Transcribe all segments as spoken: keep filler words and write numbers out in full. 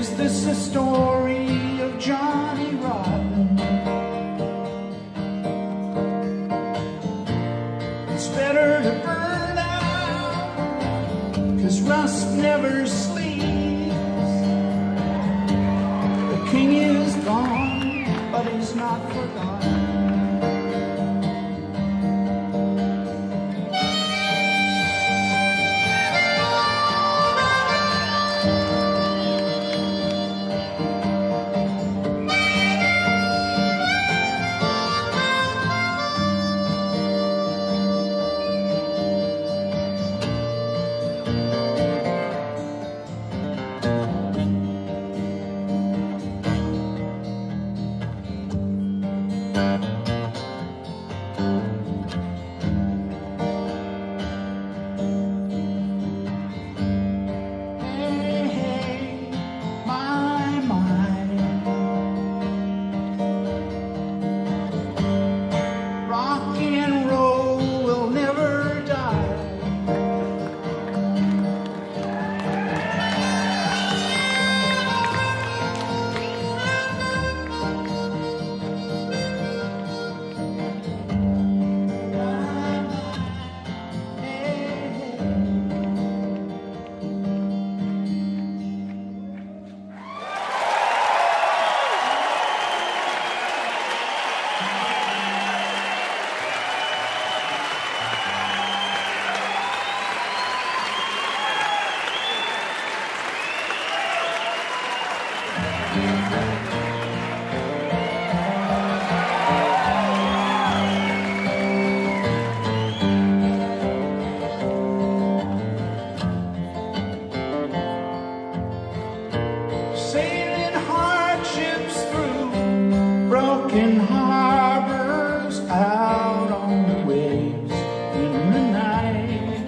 Is this a story of Johnny Rotten? It's better to burn out, 'cause rust never sleeps. The king is gone, but he's not forgotten. Sailing hardships through broken harbors, out on the waves in the night.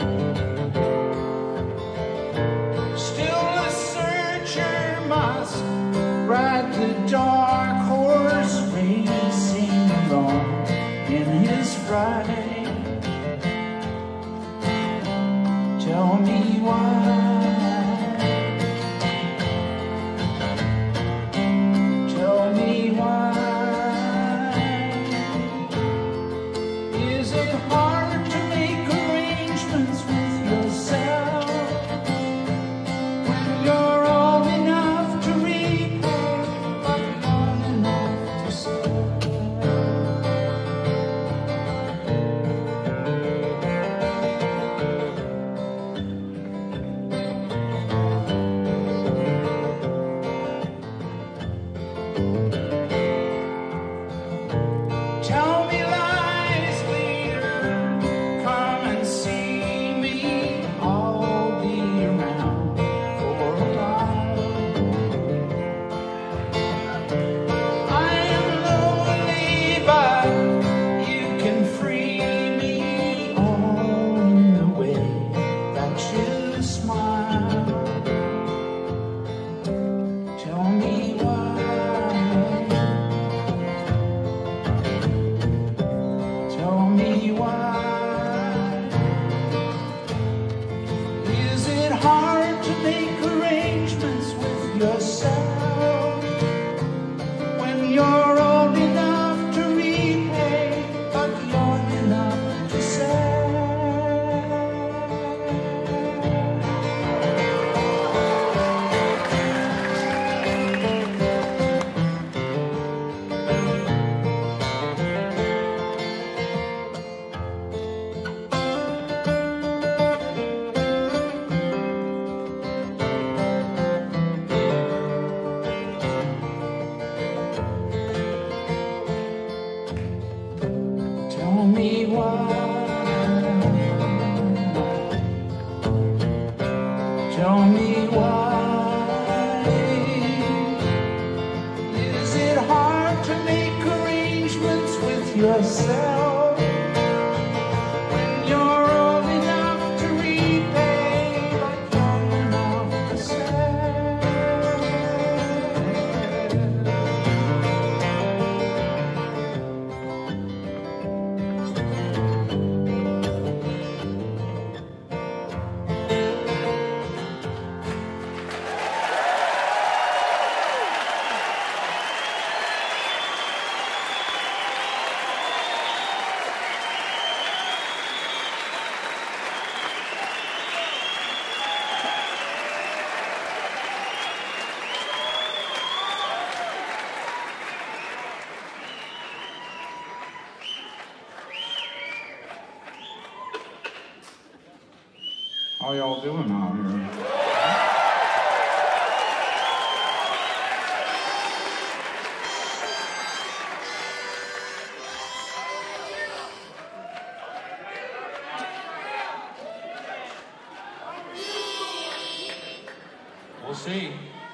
Still a searcher must ride the dark horse, racing along in his fright. Tell me why. Yourself when you're old enough to repay, but young enough to sell. Tell me why. Tell me why. Is it hard to make arrangements with yourself when you're old enough to repay, but young enough to sell? How y'all doing out here? We'll see.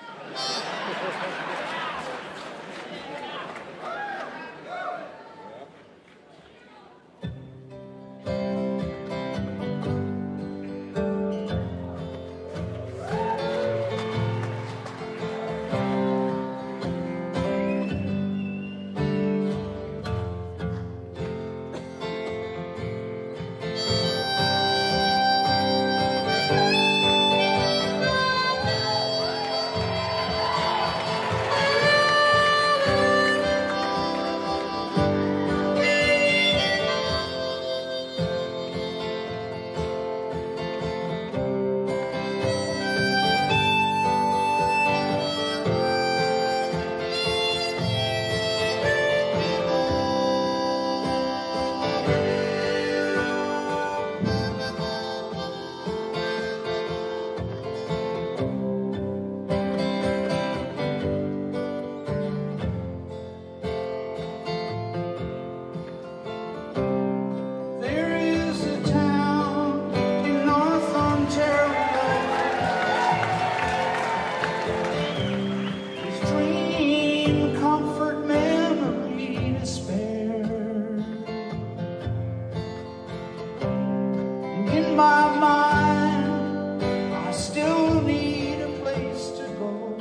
In my mind, I still need a place to go.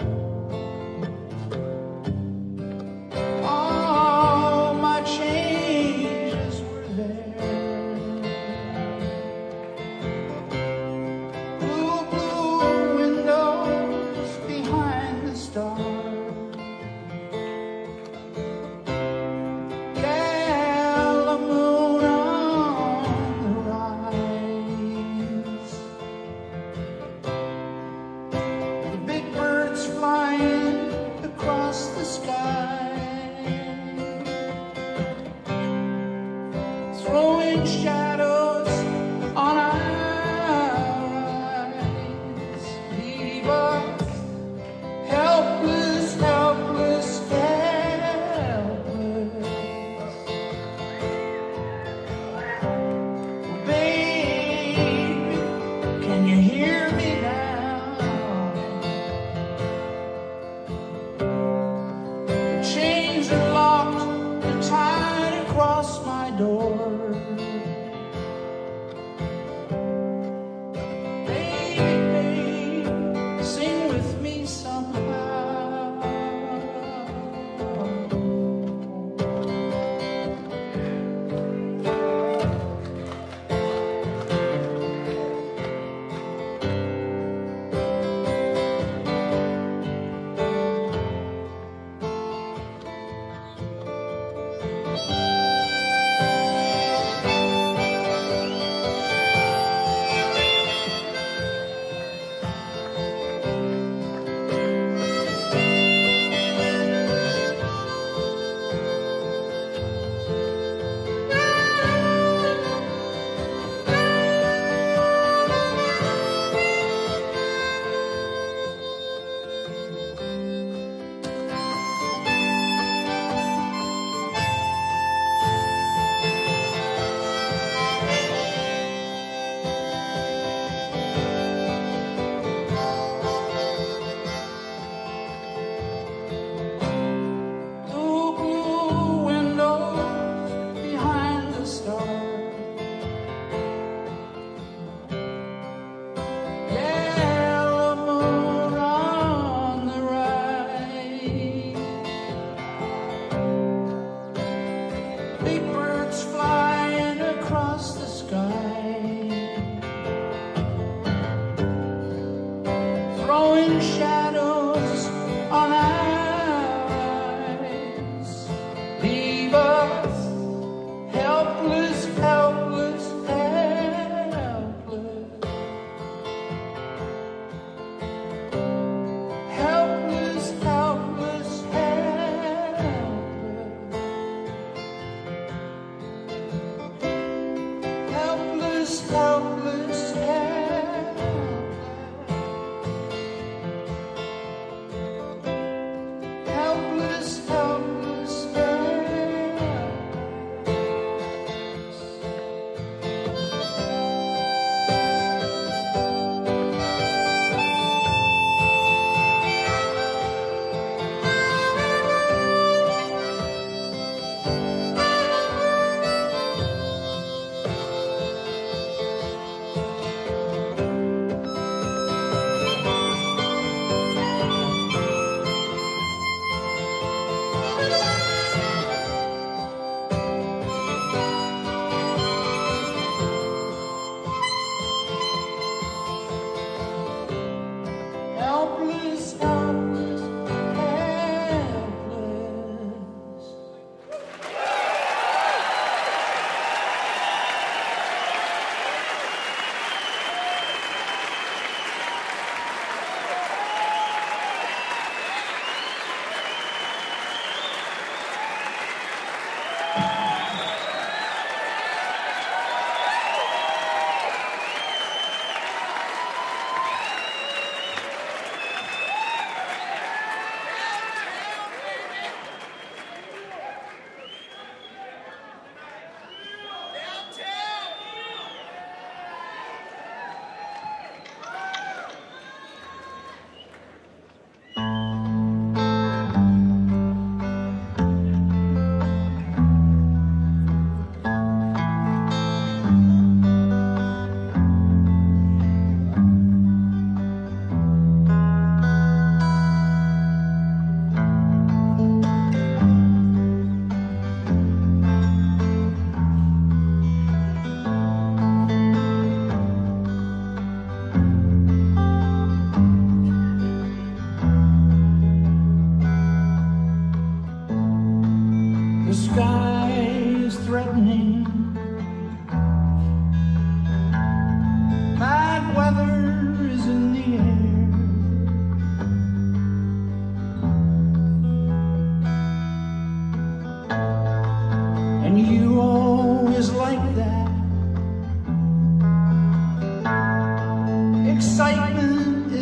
All my changes were there. Blue, blue windows behind the stars.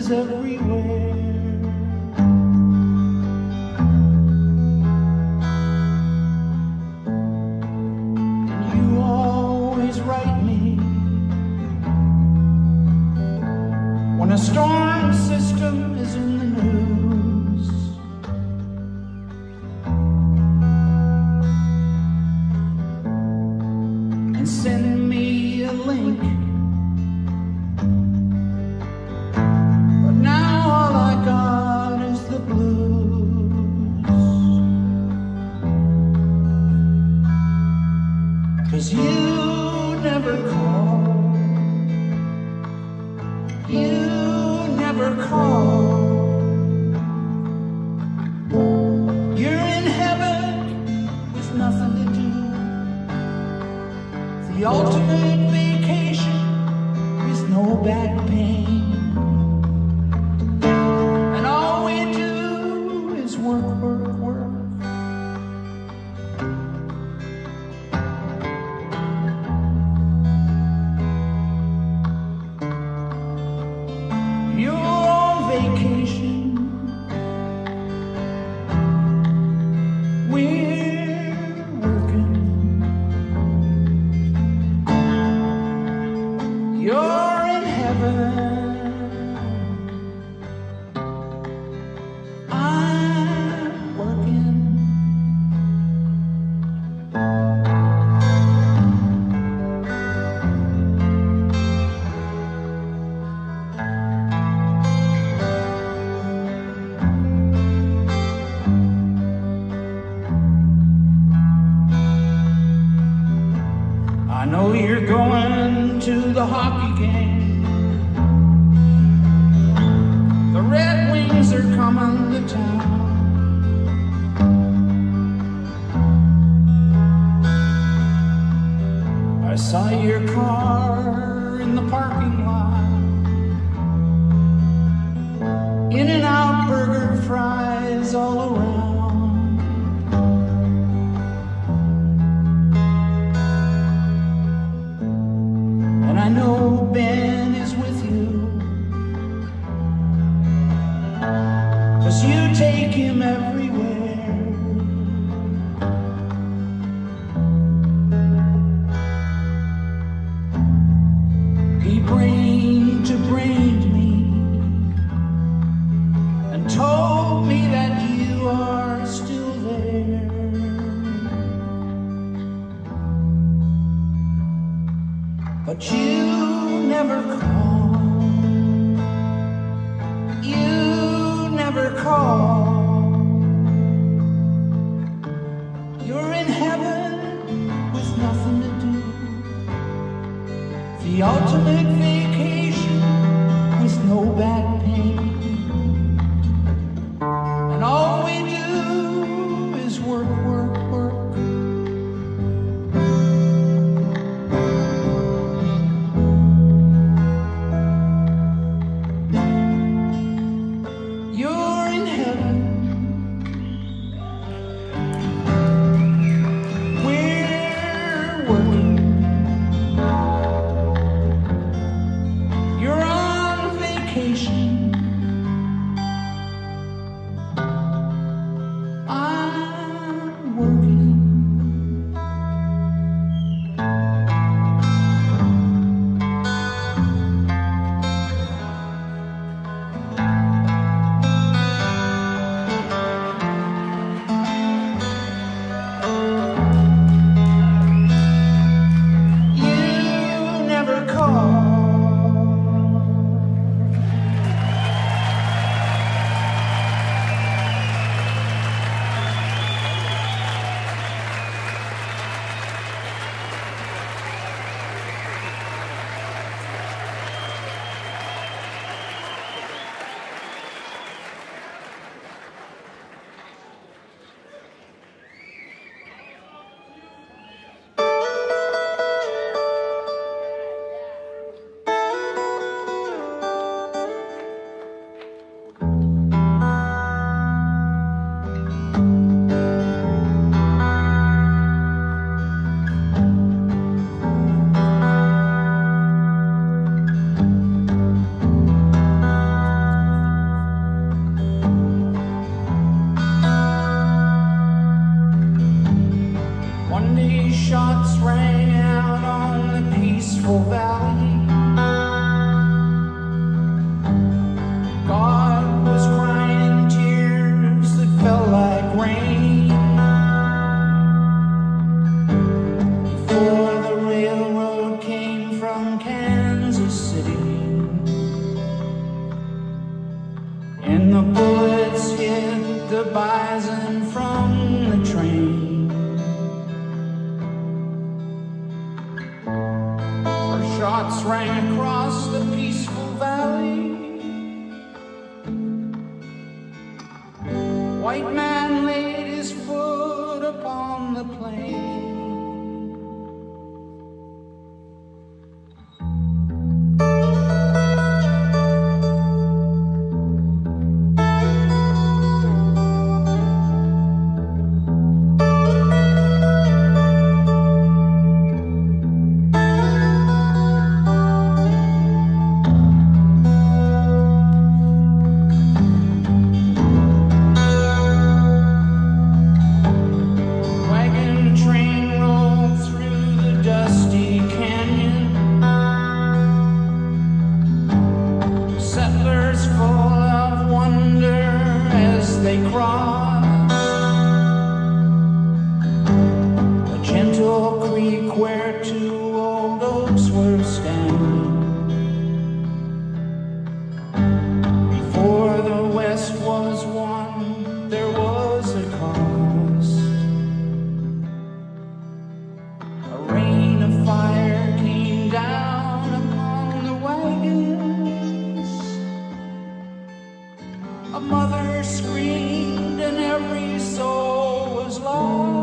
is everywhere. And you always write me when a storm system is in the news. And send me a link. But now all I got is the blues. 'Cause you never call. You never call. You're in heaven with nothing to do. The ultimate vacation with no back pain. And all we do is work, work, work. You're on vacation. We're working. You're in heaven. I'm working. I know you're going to the hockey game. The Red Wings are coming to town. I saw your car in the parking lot. In-N-Out burger, fries all around. I know Ben is with you, 'cause you take him everywhere. He brain to brained me and told me that you are still there. But you never call. You never call. You're in heaven with nothing to do. The ultimate vacation with no back pain. And all we do is work, work, work. You're in heaven. We're working. peaceful valley. God was crying tears that fell like rain before the railroad came from Kansas City, and the bullets hit the bison from the train. Shots rang across the peaceful valley. White man laid his foot upon the plain. Where two old oaks were standing before the West was won, there was a cause. A rain of fire came down upon the wagons. A mother screamed and every soul was lost.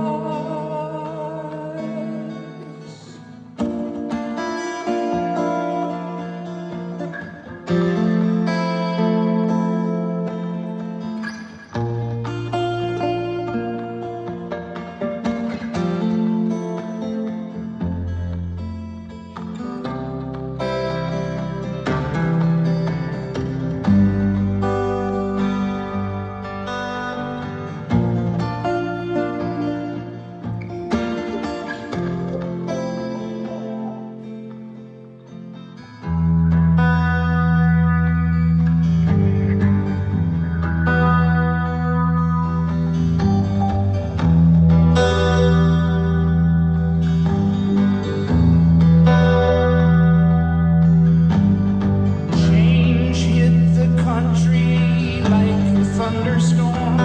Thunderstorm.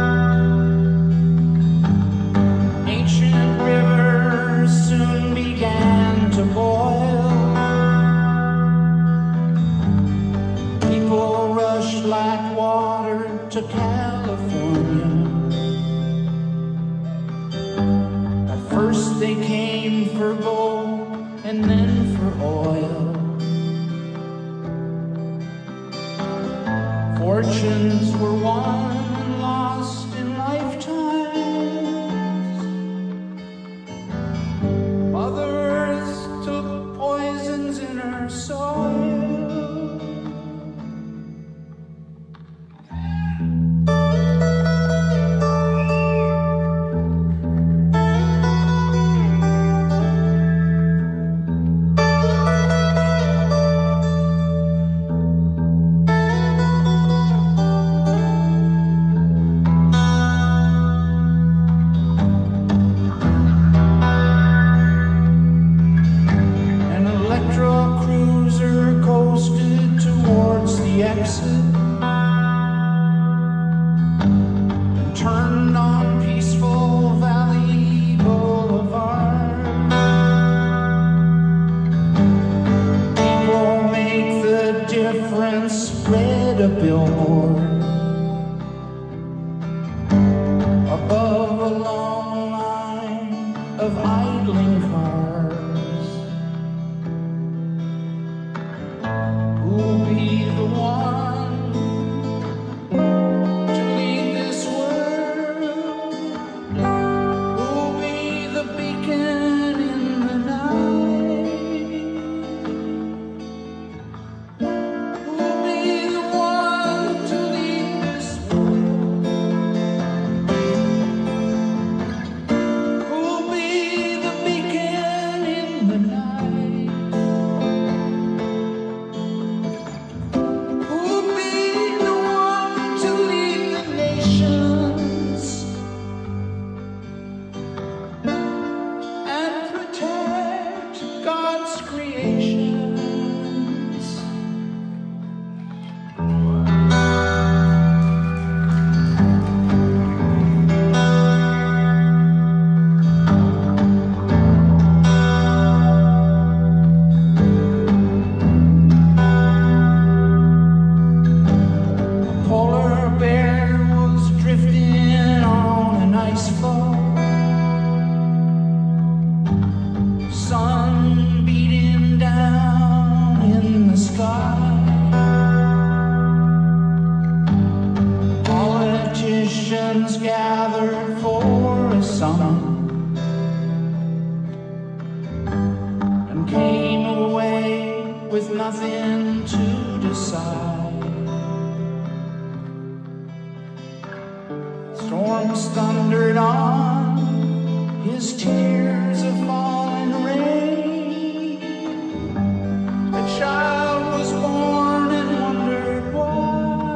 Ancient rivers soon began to boil. People rushed like water to California. At first they came for gold and then for oil. Fortunes were won and lost in lifetimes. Mothers took poisons in her soil. Exit and turned on peaceful Valley Boulevard. People make the difference, read a billboard above a long line of idling cars. Who'll be the one to lead this world? Who'll be the beacon in the night? Who'll be the one to lead this world? Who'll be the beacon? storms thundered on, his tears have fallen rain. A child was born and wondered why.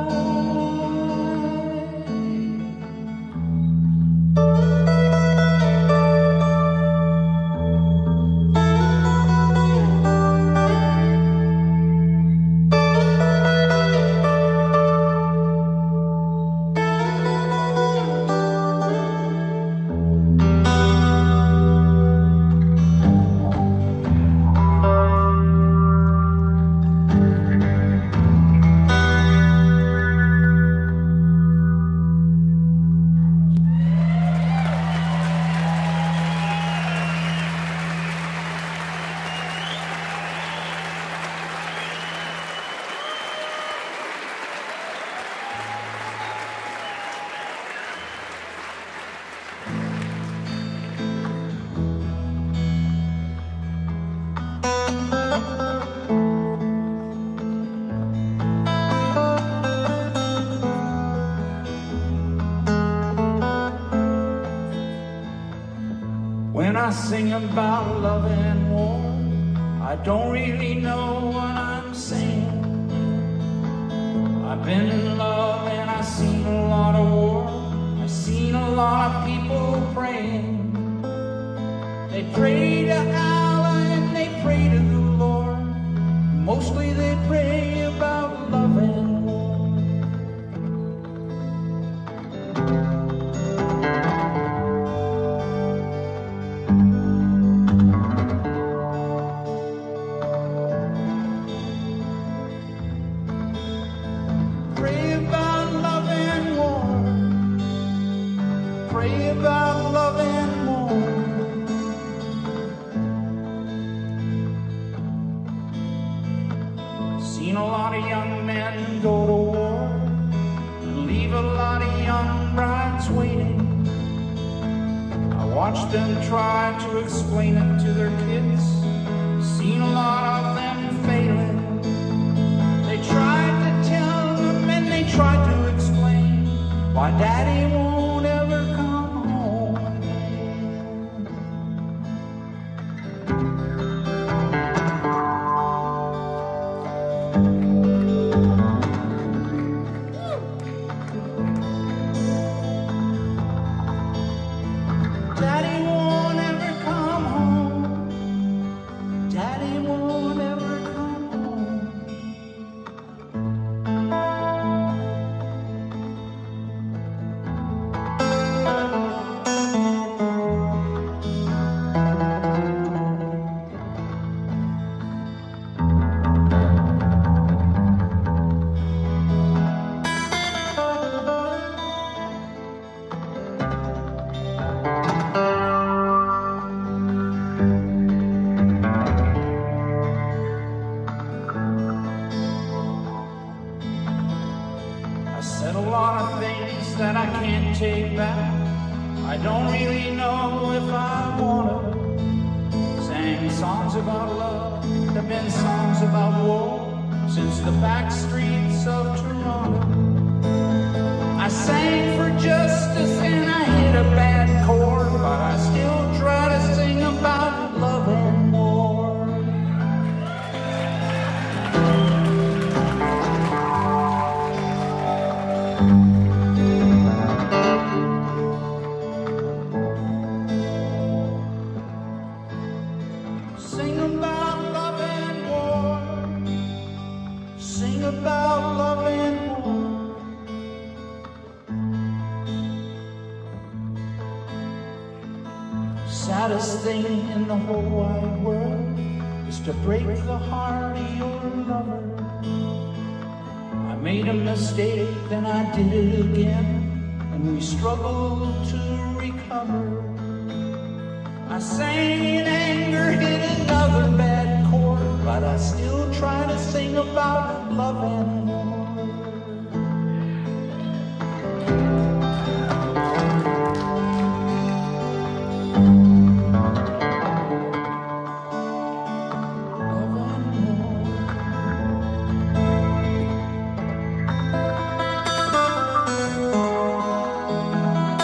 When I sing about love and war, I don't really know what I'm saying. I've been in love and I've seen a lot of war. I've seen a lot of people praying. They pray to Allah and they pray to the Lord. Mostly they pray about love and war. Pray about love and war. Pray about love and more. Seen a lot of young men go to war and leave a lot of young brides waiting. I watched them try to explain it to their kids. Seen a lot of them failing. They tried to tell them and they tried to explain why daddy won't ever come home again. Daddy won't ever come home. Daddy won't ever come home. I said a lot of things that I can't take back. I don't really know if I wanna. Sang songs about love, there've been songs about war since the back streets of Toronto. I sang for justice and I hit a bad chord, but I still try to sing about love and war. Sing about love and war. Sing about love and war. Saddest thing in the whole wide world is to break the heart of your lover. I made a mistake, then I did it again, and we struggled to recover. I sang in anger, hit another bad chord, but I still try to sing about love and war. Love and war.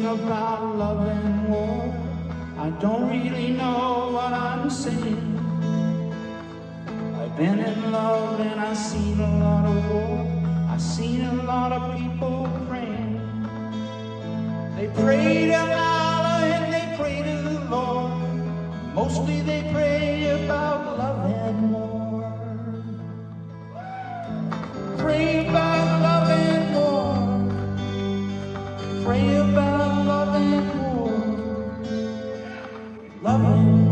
about love and war. I don't really know what I'm saying. I've been in love and I've seen a lot of war. I've seen a lot of people praying. They pray to Allah and they pray to the Lord. Mostly they pray about love and war. Pray about love and war. Pray about love and war. Love and war.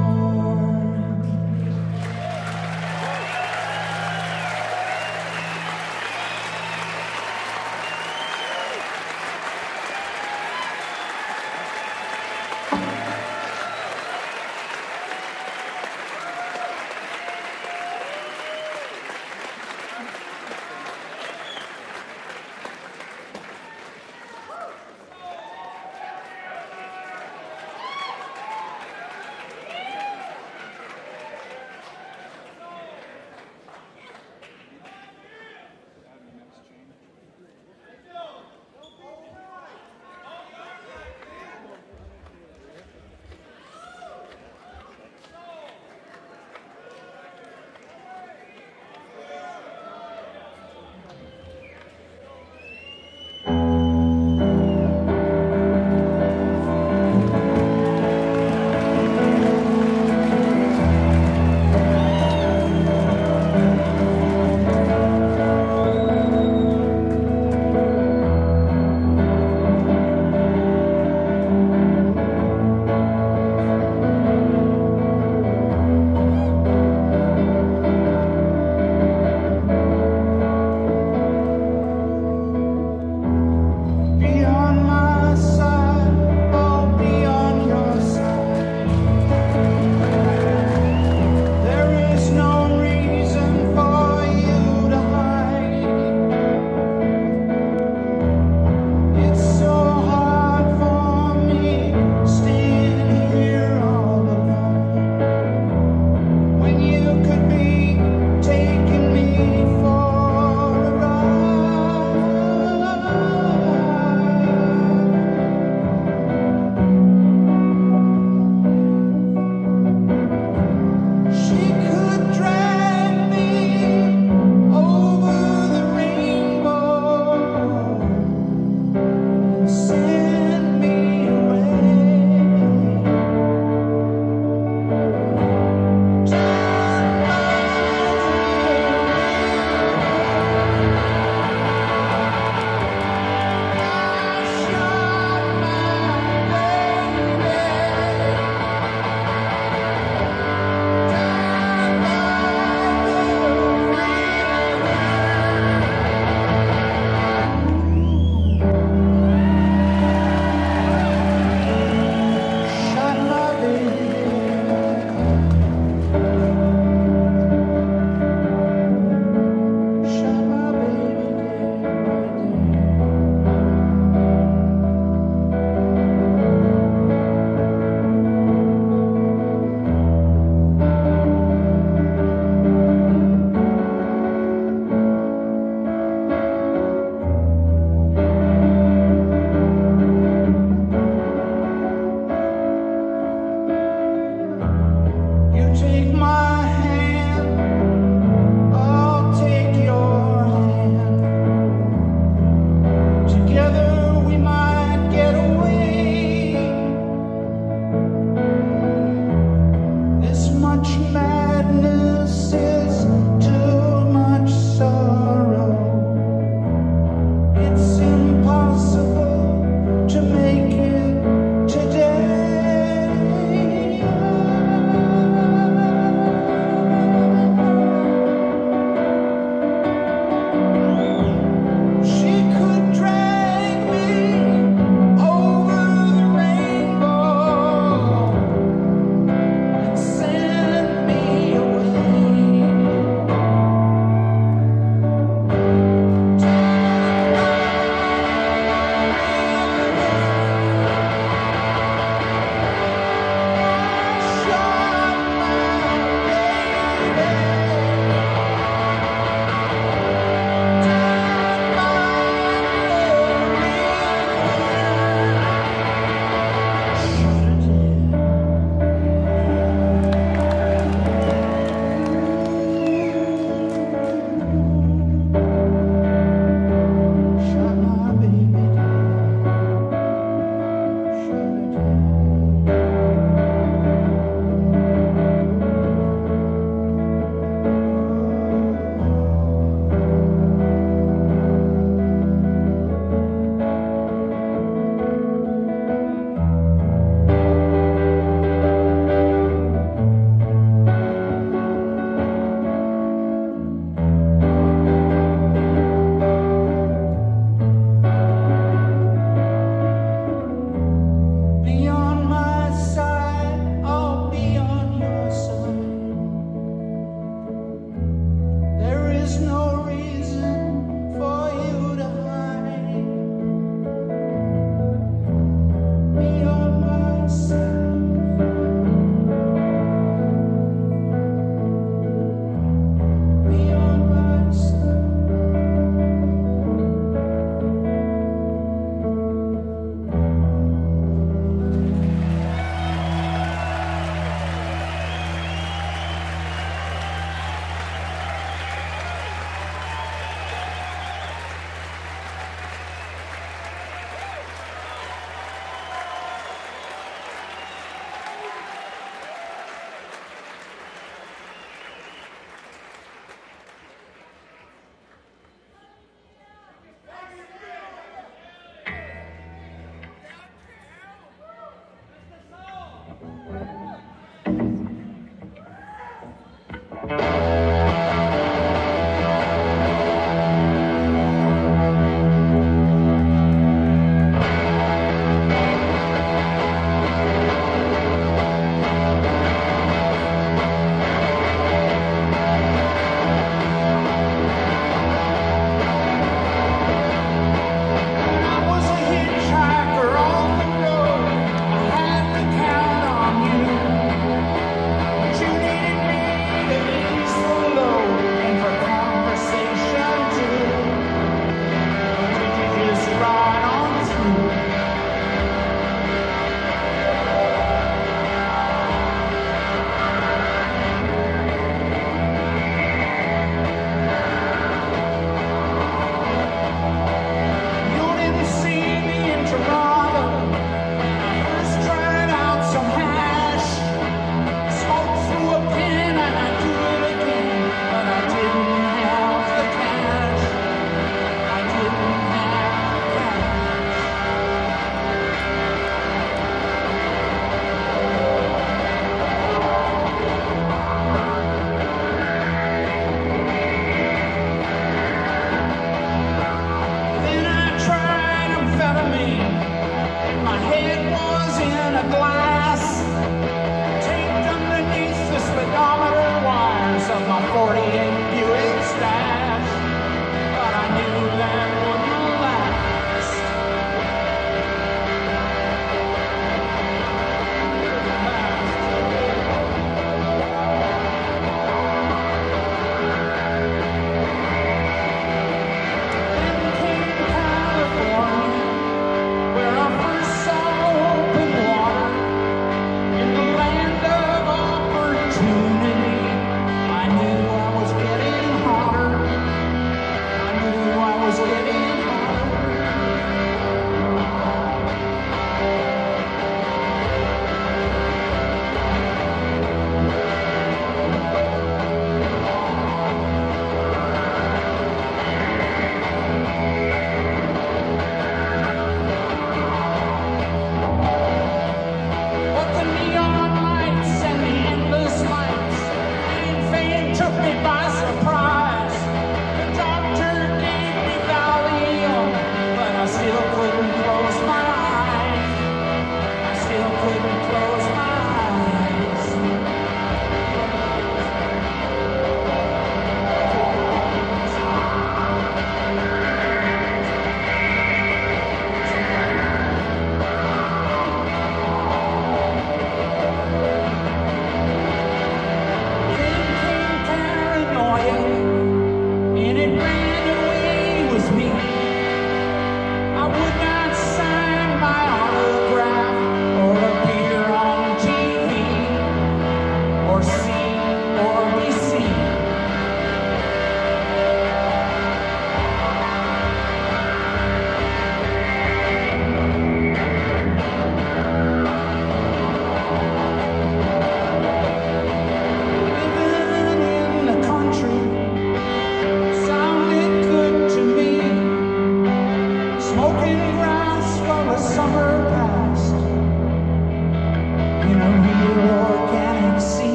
But you needed me to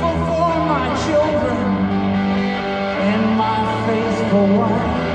for my children and my faithful wife.